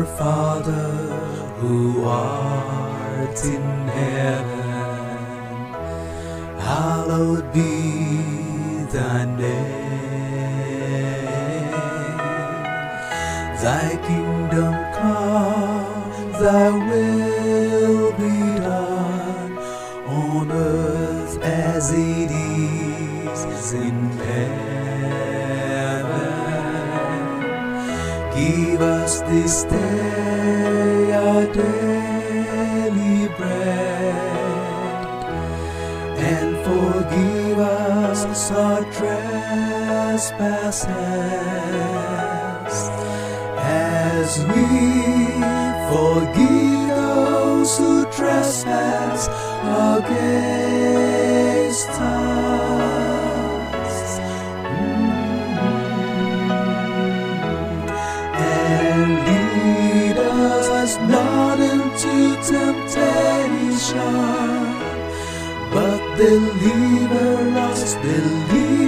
Father who art in heaven, hallowed be thy name. Thy kingdom come, thy will be done on earth as it is in heaven. Give us this day our daily bread, and forgive us our trespasses, as we forgive those who trespass against us. And lead us not into temptation, but deliver us,